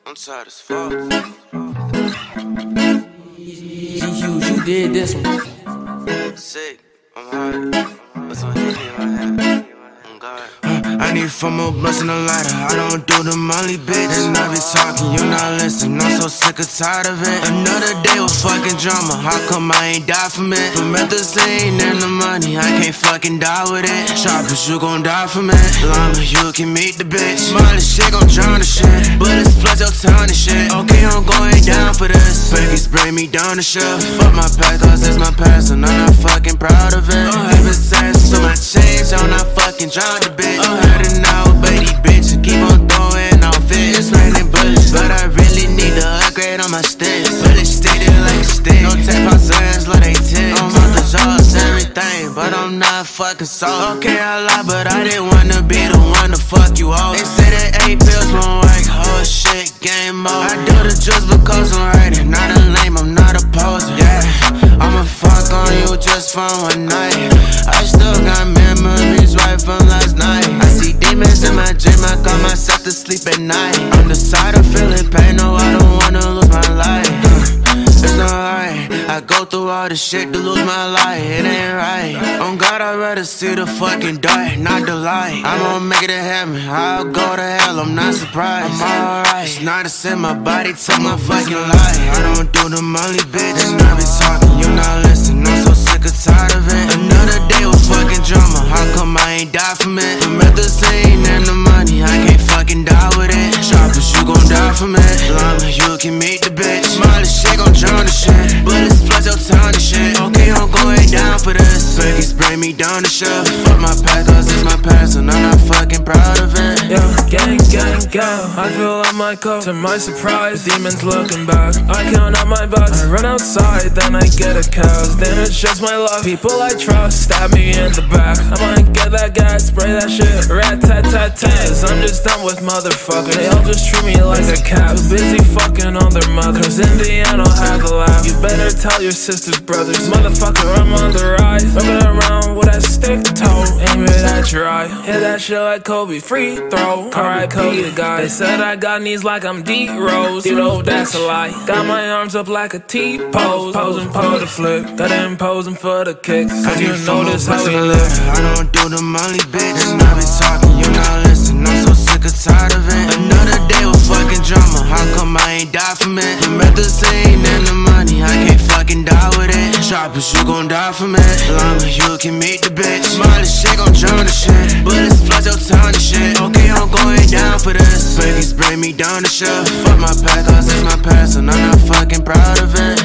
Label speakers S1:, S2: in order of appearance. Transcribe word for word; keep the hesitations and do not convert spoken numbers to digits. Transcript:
S1: I'm tired as fuck.
S2: You, you did this one.
S1: Sick, I'm hard. What's on here in my head? I'm God. I need four more blunts and a lighter. I don't do the molly, bitch. And I be talking, you not listening. I'm so sick or tired of it. Another day with fucking drama. How come I ain't die from it? Promethazine and the money, I can't fucking die with it. Choppers, you gon' die from it. Llama, you can meet the bitch. Molly shit gon' drown the shit. Bullets flush your town and shit. Okay, I'm going down for this. Baby, spray me down the shelf. Fuck my past, cause it's my past, and I'm not fucking proud of it. I'm having sex, so my change, I'm not fucking drown the bitch. I'm hurting now, baby, bitch. Keep on throwing off it. It's raining bullets, but I really need to upgrade on my sticks. Bullets stated like a stick. No tape on signs, like they tick. I'm on the jaws, everything, but I'm not fucking soft. Okay, I lie, but I didn't wanna be the one to fuck you off. They say that eight pills won't work. Oh shit, game over. I do the drugs because I'm writing. Not a lame, I'm not a poser. Yeah, I'ma fuck on you just for one night. I still got memories right from last night. I see demons in my dream, I call myself to sleep at night. I'm the side of feeling pain, no, I don't wanna lose my life. It's not right, I go through all this shit to lose my life. It ain't right. On God, I'd rather see the fucking dark, not the light. I'm gonna make it to heaven, I'll go to hell, I'm not surprised. I'm alright, it's not to send my body to my fucking life. I don't do the molly, bitch, and I be talking, you not listening. I'm so sick or tired of it. Another day with fucking drama, how come I ain't die from it? Promethazine and the money, I can't fucking die with it. Choppers, you gon' die from it. Llama, you can meet the bitch. Molly shit gon' drown the shit. Bullets flush your town and shit. Okay, I'm going down for this. Baby, spray me down the shelf. Fuck my past, cause it's my past, and I'm not fucking proud of it.
S3: Yeah, gang, gang, gang. I fill up my cup. To my surprise, demons looking back. I count out my bucks. I run outside, then I get a cause. Then it's just my luck. People I trust stab me in the back. I might get that guy, spray that shit. Rat-tat-tat-tats. I'm just done with motherfuckers. They all just treat me like a cat. Too busy fucking on their mother. Cause in the end I'll have the laugh. You better tell your sisters, brothers. Motherfucker, I'm on the rise. Running around with that stick toe. Aim it at your eye. Hit that shit like Kobe. Free throw. Alright, Kobe the guy. They said I got knees like I'm D-Rose. You know that's a lie. Got my arms up like a T-pose. Posing for the flip. Gotta impose them for the kicks. Cause you know this how we live.
S1: I don't do the molly, bitch, and I be talking, you not listening. I'm so sick or tired of it. Another day with fucking drama, how come I ain't die from it? Promethazine and the money, I can't fucking die with it. Choppers, you gon' die from it. Llama, you can meet the bitch. Molly shit gon' drown the shit. Bullets flush your town and shit. Okay, I'm going down for this. Baby, spray me down the shelf. Fuck my past, cause it's my past, and I'm not fucking proud of it.